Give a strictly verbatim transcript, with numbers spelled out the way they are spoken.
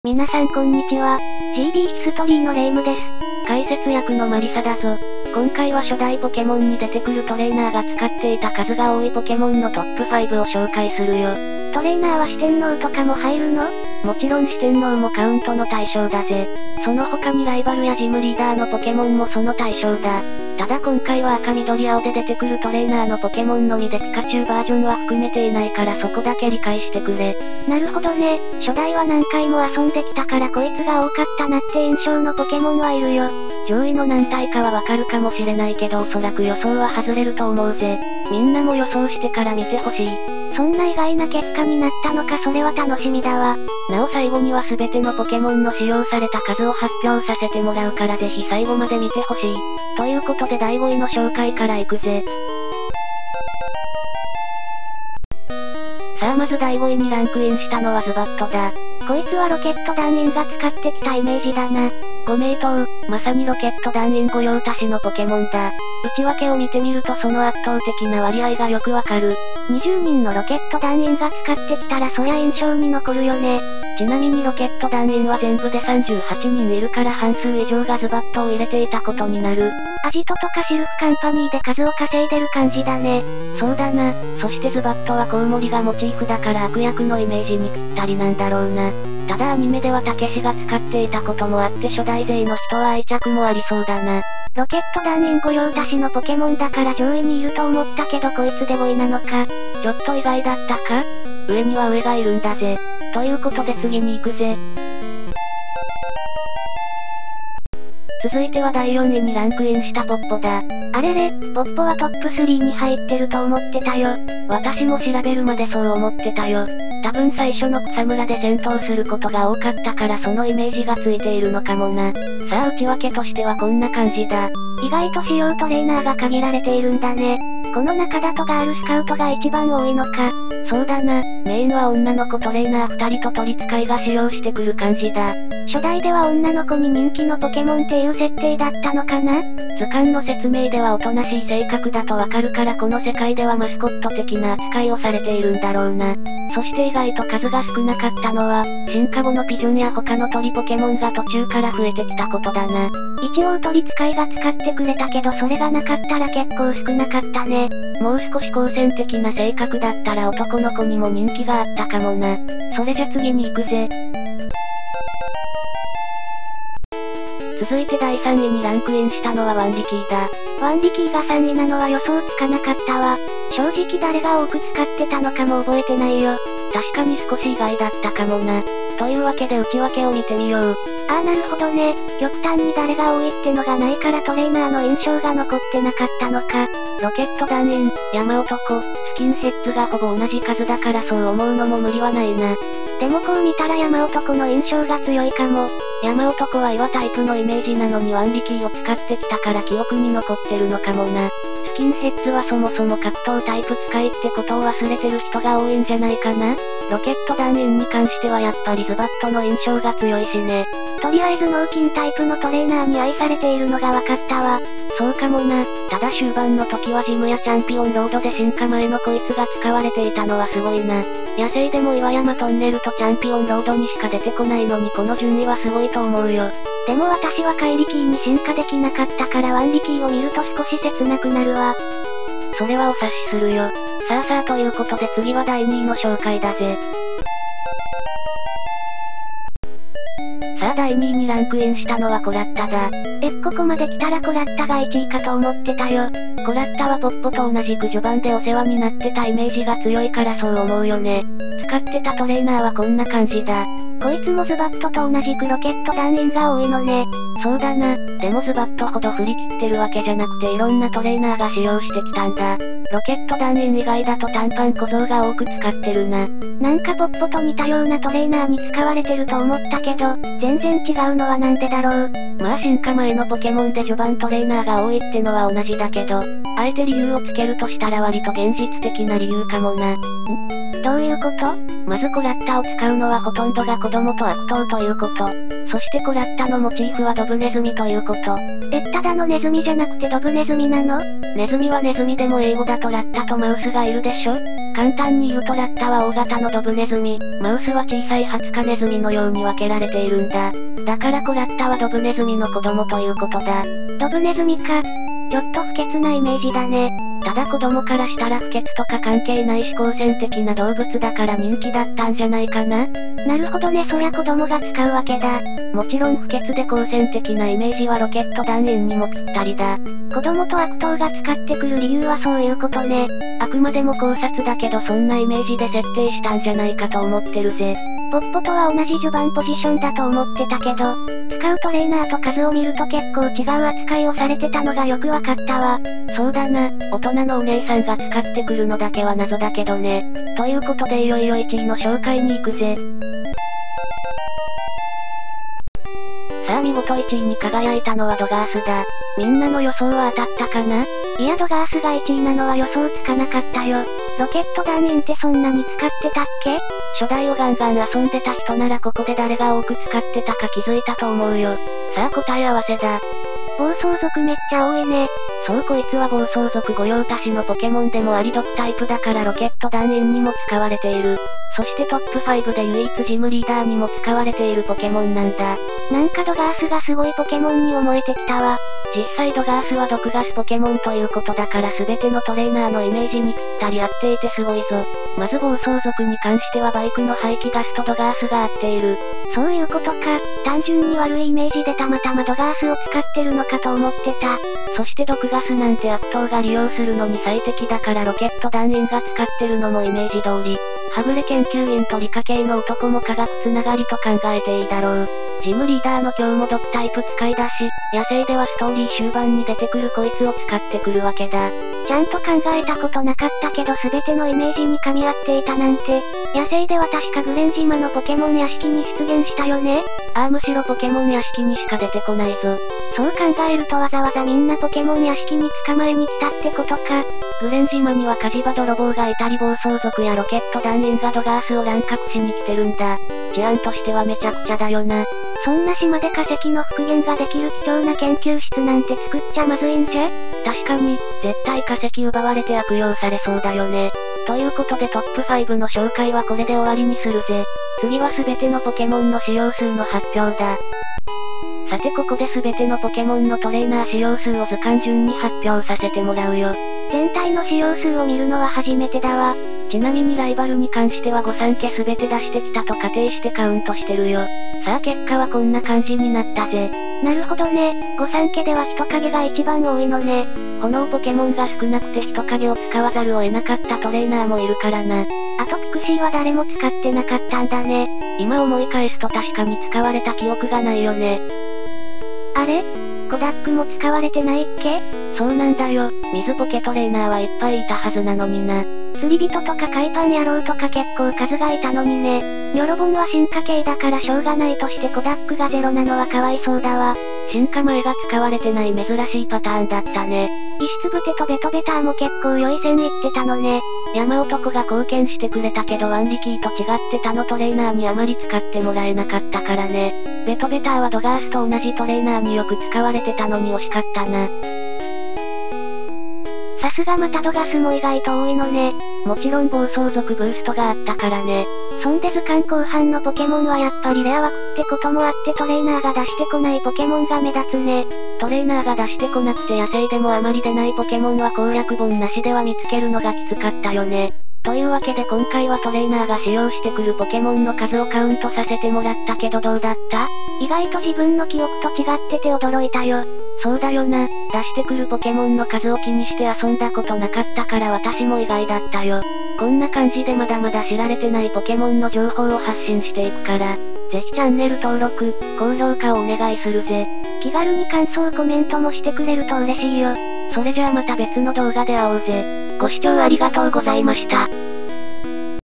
皆さんこんにちは。ジービー ヒストリーのレイムです。 解説役のマリサだぞ。今回は初代ポケモンに出てくるトレーナーが使っていた数が多いポケモンのトップファイブを紹介するよ。 トレーナーは四天王とかも入るの？ もちろん四天王もカウントの対象だぜ。その他にライバルやジムリーダーのポケモンもその対象だ。ただ今回は赤緑青で出てくるトレーナーのポケモンのみでピカチュウバージョンは含めていないからそこだけ理解してくれ。 なるほどね。初代は何回も遊んできたからこいつが多かったなって印象のポケモンはいるよ。 上位の何体かはわかるかもしれないけどおそらく予想は外れると思うぜ。みんなも予想してから見てほしい。 そんな意外な結果になったのかそれは楽しみだわ。 なお最後には全てのポケモンの使用された数を発表させてもらうからぜひ最後まで見てほしい。ということでだいごいの紹介からいくぜ。さあまずだいごいにランクインしたのはズバットだ。 こいつはロケット団員が使ってきたイメージだな。 ご名答、まさにロケット団員御用達のポケモンだ。内訳を見てみるとその圧倒的な割合がよくわかる。 にじゅうにんのロケット団員が使ってきたらそりゃ印象に残るよね。 ちなみにロケット団員は全部でさんじゅうはちにんいるから半数以上がズバットを入れていたことになる。 アジトとかシルクカンパニーで数を稼いでる感じだね。 そうだな。そしてズバットはコウモリがモチーフだから悪役のイメージにぴったりなんだろうな。ただアニメではたけしが使っていたこともあって初代勢の人は愛着もありそうだな。 ロケット団員御用達のポケモンだから上位にいると思ったけどこいつでごいなのか。 ちょっと意外だったか？上には上がいるんだぜ。ということで次に行くぜ。続いてはだいよんいにランクインしたポッポだ。 あれれ、ポッポはトップスリーに入ってると思ってたよ。 私も調べるまでそう思ってたよ。多分最初の草むらで戦闘することが多かったからそのイメージがついているのかもな。さあ内訳としてはこんな感じだ。 意外と使用トレーナーが限られているんだね。この中だとガールスカウトが一番多いのか。 そうだな。メインは女の子トレーナーふたりと取り使いが使用してくる感じだ。 初代では女の子に人気のポケモンっていう設定だったのかな？ 図鑑の説明ではおとなしい性格だとわかるからこの世界ではマスコット的な扱いをされているんだろうな。そして意外と数が少なかったのは、進化後のピジョンや他の鳥ポケモンが途中から増えてきたことだな。 一応取り使いが使ってくれたけどそれがなかったら結構少なかったね。 もう少し好戦的な性格だったら男の子にも人気があったかもな。それじゃ次に行くぜ。続いてだいさんいにランクインしたのはワンリキーだ。 ワンリキーがさんいなのは予想つかなかったわ。正直誰が多く使ってたのかも覚えてないよ。 確かに少し意外だったかもな。というわけで内訳を見てみよう。 ああなるほどね。極端に誰が多いってのがないからトレーナーの印象が残ってなかったのか。 ロケット団員、山男、スキンヘッズがほぼ同じ数だからそう思うのも無理はないな。 でもこう見たら山男の印象が強いかも。 山男は岩タイプのイメージなのにワンリキーを使ってきたから記憶に残ってるのかもな。スキンヘッズはそもそも格闘タイプ使いってことを忘れてる人が多いんじゃないかな。ロケット団員に関してはやっぱりズバットの印象が強いしね。 とりあえず脳筋タイプのトレーナーに愛されているのが分かったわ。 そうかもな。ただ終盤の時はジムやチャンピオンロードで進化前のこいつが使われていたのはすごいな。野生でも岩山トンネルとチャンピオンロードにしか出てこないのにこの順位はすごいと思うよ。 でも私は怪力に進化できなかったからワンリキーを見ると少し切なくなるわ。 それはお察しするよ。さあさあということで次はだいにいの紹介だぜ。さあだいにいにランクインしたのはコラッタだ。 え、ここまで来たらコラッタがいちいかと思ってたよ。 コラッタはポッポと同じく序盤でお世話になってたイメージが強いからそう思うよね。使ってたトレーナーはこんな感じだ。 こいつもズバットと同じくロケット団員が多いのね。 そうだな。でもズバットほど振り切ってるわけじゃなくていろんなトレーナーが使用してきたんだ。ロケット団員以外だと短パン小僧が多く使ってるな。 なんかポッポと似たようなトレーナーに使われてると思ったけど、全然違うのはなんでだろう。 まあ進化前のポケモンで序盤トレーナーが多いってのは同じだけど、あえて理由をつけるとしたら割と現実的な理由かもな。ん？ どういうこと？ まずコラッタを使うのはほとんどが子供と悪党ということ。そしてコラッタのモチーフはドブネズミということ。 え、ただのネズミじゃなくてドブネズミなの？ ネズミはネズミでも英語だとラッタとマウスがいるでしょ？ 簡単に言うとラッタは大型のドブネズミ、マウスは小さいハツカネズミのように分けられているんだ。だからコラッタはドブネズミの子供ということだ。 ドブネズミか。ちょっと不潔なイメージだね。 ただ子供からしたら不潔とか関係ないし好戦的な動物だから人気だったんじゃないかな。 なるほどね、そりゃ子供が使うわけだ。 もちろん不潔で好戦的なイメージはロケット団員にもぴったりだ。 子供と悪党が使ってくる理由はそういうことね。 あくまでも考察だけどそんなイメージで設定したんじゃないかと思ってるぜ。 ポッポとは同じ序盤ポジションだと思ってたけど、使うトレーナーと数を見ると結構違う扱いをされてたのがよくわかったわ。 そうだな、大人のお姉さんが使ってくるのだけは謎だけどね。ということでいよいよいちいの紹介に行くぜ。さあ見事いちいに輝いたのはドガースだ。みんなの予想は当たったかな？ いやドガースがいちいなのは予想つかなかったよ。ロケット団員ってそんなに使ってたっけ？ 初代をガンガン遊んでた人ならここで誰が多く使ってたか気づいたと思うよ。さあ答え合わせだ。 暴走族めっちゃ多いね。 そうこいつは暴走族御用達のポケモンでもあり毒タイプだからロケット団員にも使われている。そしてトップごで唯一ジムリーダーにも使われているポケモンなんだ。 なんかドガースがすごいポケモンに思えてきたわ。 実際ドガースは毒ガスポケモンということだから全てのトレーナーのイメージにぴったり合っていてすごいぞ。まず暴走族に関してはバイクの排気ガスとドガースが合っている。 そういうことか。単純に悪いイメージでたまたまドガースを使ってるのかと思ってた。 そして毒ガスなんて悪党が利用するのに最適だからロケット団員が使ってるのもイメージ通り。はぐれ研究員と理科系の男も科学つながりと考えていいだろう。ジムリーダーの今日も毒タイプ使いだし、野生ではストーリー終盤に出てくるこいつを使ってくるわけだ。 ちゃんと考えたことなかったけど全てのイメージに噛み合っていたなんて。野生では確かグレン島のポケモン屋敷に出現したよね。 ああむしろポケモン屋敷にしか出てこないぞ。 そう考えるとわざわざみんなポケモン屋敷に捕まえに来たってことか。 グレン島には火事場泥棒がいたり暴走族やロケット団員がドガースを乱獲しに来てるんだ。治安としてはめちゃくちゃだよな。 そんな島で化石の復元ができる貴重な研究室なんて作っちゃまずいんじゃ？ 確かに、絶対化石奪われて悪用されそうだよね。ということでトップごの紹介はこれで終わりにするぜ。次は全てのポケモンの使用数の発表だ。さてここで全てのポケモンのトレーナー使用数を図鑑順に発表させてもらうよ。 全体の使用数を見るのは初めてだわ。 ちなみにライバルに関しては御三家全て出してきたと仮定してカウントしてるよ。さあ結果はこんな感じになったぜ。 なるほどね。御三家では人影が一番多いのね。 炎ポケモンが少なくて人影を使わざるを得なかったトレーナーもいるからな。 あとピクシーは誰も使ってなかったんだね。 今思い返すと確かに使われた記憶がないよね。 あれ？コダックも使われてないっけ？ そうなんだよ。水ポケトレーナーはいっぱいいたはずなのにな。 釣り人とか海パン野郎とか結構数がいたのにね。ニョロボンは進化系だからしょうがないとしてコダックがゼロなのはかわいそうだわ。 進化前が使われてない珍しいパターンだったね。 石つぶてとベトベターも結構良い線いってたのね。 山男が貢献してくれたけどワンリキーと違って他のトレーナーにあまり使ってもらえなかったからね。ベトベターはドガースと同じトレーナーによく使われてたのに惜しかったな。 さすがまたドガスも意外と多いのね。 もちろん暴走族ブーストがあったからね。 そんで図鑑後半のポケモンはやっぱりレア枠ってこともあってトレーナーが出してこないポケモンが目立つね。 トレーナーが出してこなくて野生でもあまり出ないポケモンは攻略本なしでは見つけるのがきつかったよね。というわけで今回はトレーナーが使用してくるポケモンの数をカウントさせてもらったけどどうだった？ 意外と自分の記憶と違ってて驚いたよ。 そうだよな。出してくるポケモンの数を気にして遊んだことなかったから私も意外だったよ。こんな感じでまだまだ知られてないポケモンの情報を発信していくから、ぜひチャンネル登録、高評価をお願いするぜ。 気軽に感想コメントもしてくれると嬉しいよ。 それじゃあまた別の動画で会おうぜ。ご視聴ありがとうございました。